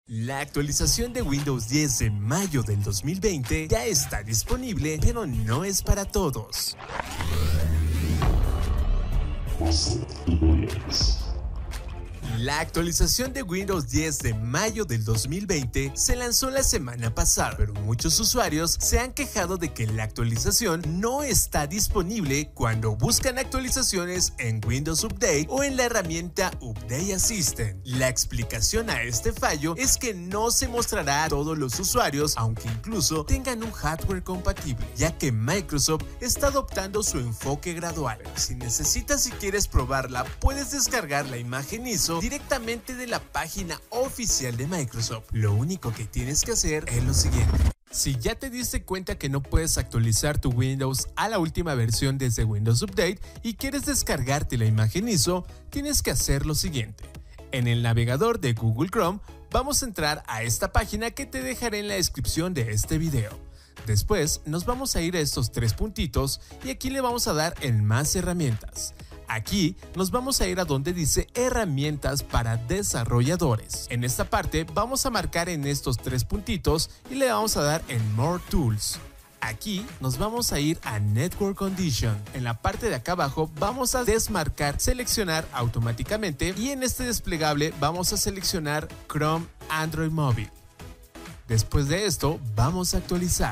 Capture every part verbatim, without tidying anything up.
La actualización de Windows diez de mayo del dos mil veinte ya está disponible, pero no es para todos. La actualización de Windows diez de mayo del dos mil veinte se lanzó la semana pasada, pero muchos usuarios se han quejado de que la actualización no está disponible cuando buscan actualizaciones en Windows Update o en la herramienta Update Assistant. La explicación a este fallo es que no se mostrará a todos los usuarios, aunque incluso tengan un hardware compatible, ya que Microsoft está adoptando su enfoque gradual. Si necesitas y quieres probarla, puedes descargar la imagen I S O directamente de la página oficial de Microsoft. Lo único que tienes que hacer es lo siguiente. Si ya te diste cuenta que no puedes actualizar tu Windows a la última versión desde Windows Update y quieres descargarte la imagen I S O, tienes que hacer lo siguiente. En el navegador de Google Chrome, vamos a entrar a esta página que te dejaré en la descripción de este video. Después nos vamos a ir a estos tres puntitos y aquí le vamos a dar en más herramientas. Aquí nos vamos a ir a donde dice herramientas para desarrolladores. En esta parte vamos a marcar en estos tres puntitos y le vamos a dar en More Tools. Aquí nos vamos a ir a Network Condition. En la parte de acá abajo vamos a desmarcar, seleccionar automáticamente y en este desplegable vamos a seleccionar Chrome Android Móvil. Después de esto vamos a actualizar.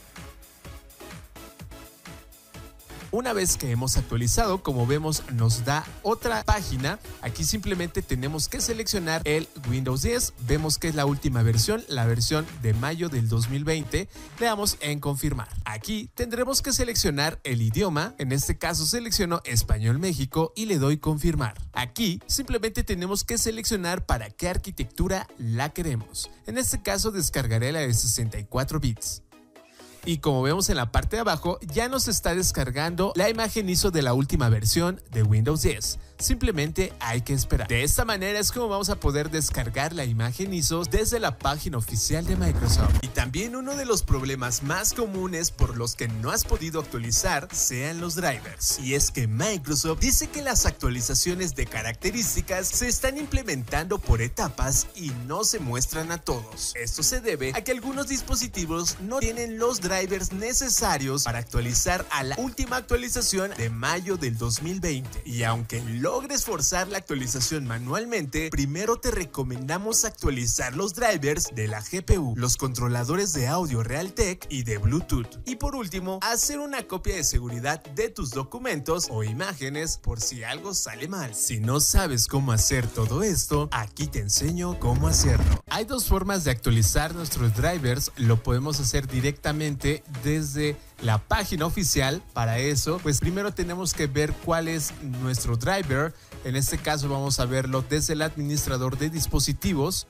Una vez que hemos actualizado, como vemos, nos da otra página. Aquí simplemente tenemos que seleccionar el Windows diez. Vemos que es la última versión, la versión de mayo del dos mil veinte. Le damos en confirmar. Aquí tendremos que seleccionar el idioma. En este caso selecciono Español México y le doy confirmar. Aquí simplemente tenemos que seleccionar para qué arquitectura la queremos. En este caso descargaré la de sesenta y cuatro bits. Y como vemos en la parte de abajo, ya nos está descargando la imagen I S O de la última versión de Windows diez. Simplemente hay que esperar. De esta manera es como vamos a poder descargar la imagen I S O desde la página oficial de Microsoft. Y también uno de los problemas más comunes por los que no has podido actualizar sean los drivers. Y es que Microsoft dice que las actualizaciones de características se están implementando por etapas y no se muestran a todos. Esto se debe a que algunos dispositivos no tienen los drivers drivers necesarios para actualizar a la última actualización de mayo del dos mil veinte. Y aunque logres forzar la actualización manualmente, primero te recomendamos actualizar los drivers de la G P U, los controladores de audio Realtek y de Bluetooth. Y por último, hacer una copia de seguridad de tus documentos o imágenes por si algo sale mal. Si no sabes cómo hacer todo esto, aquí te enseño cómo hacerlo. Hay dos formas de actualizar nuestros drivers. Lo podemos hacer directamente desde la página oficial. Para eso, pues primero tenemos que ver cuál es nuestro driver. En este caso vamos a verlo desde el administrador de dispositivos.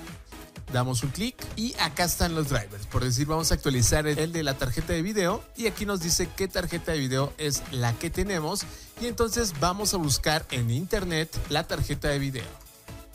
Damos un clic y acá están los drivers. Por decir, vamos a actualizar el de la tarjeta de video y aquí nos dice qué tarjeta de video es la que tenemos y entonces vamos a buscar en internet la tarjeta de video.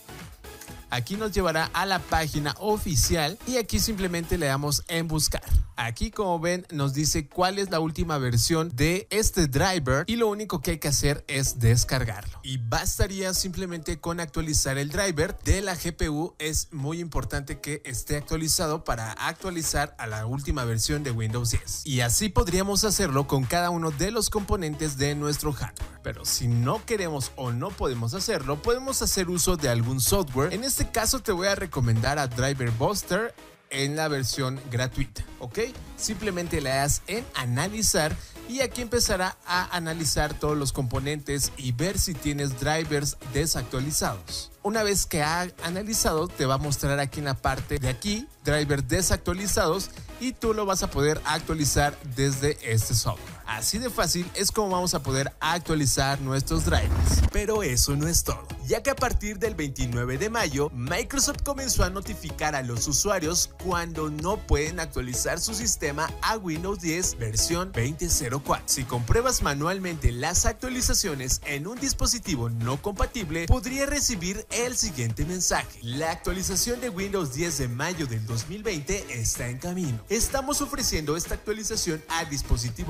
Aquí nos llevará a la página oficial y aquí simplemente le damos en buscar. Aquí, como ven, nos dice cuál es la última versión de este driver y lo único que hay que hacer es descargarlo. Y bastaría simplemente con actualizar el driver de la G P U. Es muy importante que esté actualizado para actualizar a la última versión de Windows diez. Y así podríamos hacerlo con cada uno de los componentes de nuestro hardware. Pero si no queremos o no podemos hacerlo, podemos hacer uso de algún software. En este caso te voy a recomendar a Driver Buster en la versión gratuita, ¿ok? Simplemente le das en analizar y aquí empezará a analizar todos los componentes y ver si tienes drivers desactualizados. Una vez que ha analizado, te va a mostrar aquí en la parte de aquí drivers desactualizados y tú lo vas a poder actualizar desde este software. Así de fácil es como vamos a poder actualizar nuestros drivers. Pero eso no es todo, ya que a partir del veintinueve de mayo, Microsoft comenzó a notificar a los usuarios cuando no pueden actualizar su sistema a Windows diez versión veinte cero cuatro. Si compruebas manualmente las actualizaciones en un dispositivo no compatible, podría recibir el siguiente mensaje: la actualización de Windows diez de mayo del dos mil veinte está en camino. Estamos ofreciendo esta actualización a dispositivos compatibles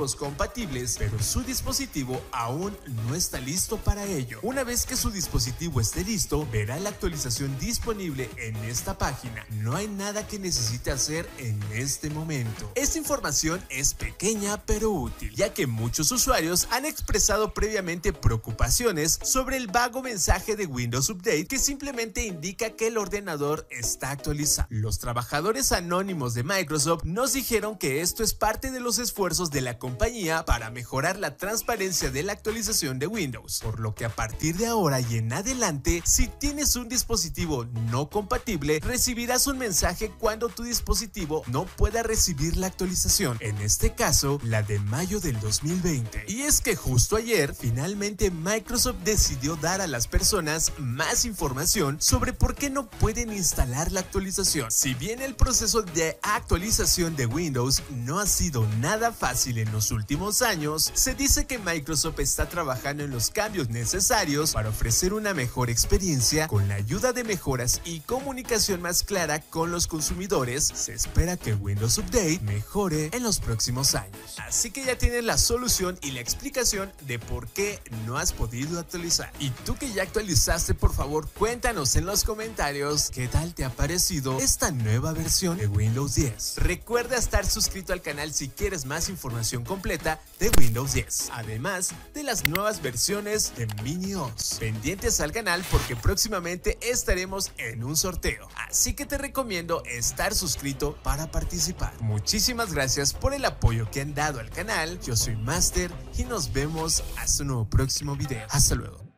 compatibles, pero su dispositivo aún no está listo para ello. Una vez que su dispositivo esté listo, verá la actualización disponible en esta página. No hay nada que necesite hacer en este momento. Esta información es pequeña pero útil, ya que muchos usuarios han expresado previamente preocupaciones sobre el vago mensaje de Windows Update que simplemente indica que el ordenador está actualizado. Los trabajadores anónimos de Microsoft nos dijeron que esto es parte de los esfuerzos de la compañía para mejorar la transparencia de la actualización de Windows, por lo que a partir de ahora y en adelante, si tienes un dispositivo no compatible, recibirás un mensaje cuando tu dispositivo no pueda recibir la actualización, en este caso la de mayo del dos mil veinte. Y es que justo ayer, finalmente Microsoft decidió dar a las personas más información sobre por qué no pueden instalar la actualización. Si bien el proceso de actualización de Windows no ha sido nada fácil en los últimos años, se dice que Microsoft está trabajando en los cambios necesarios para ofrecer una mejor experiencia con la ayuda de mejoras y comunicación más clara con los consumidores. Se espera que Windows Update mejore en los próximos años. Así que ya tienes la solución y la explicación de por qué no has podido actualizar. Y tú que ya actualizaste, por favor, cuéntanos en los comentarios qué tal te ha parecido esta nueva versión de Windows diez. Recuerda estar suscrito al canal si quieres más información completa de Windows diez, además de las nuevas versiones de Mini O S. Pendientes al canal porque próximamente estaremos en un sorteo, así que te recomiendo estar suscrito para participar. Muchísimas gracias por el apoyo que han dado al canal. Yo soy Master y nos vemos hasta un nuevo próximo video. Hasta luego.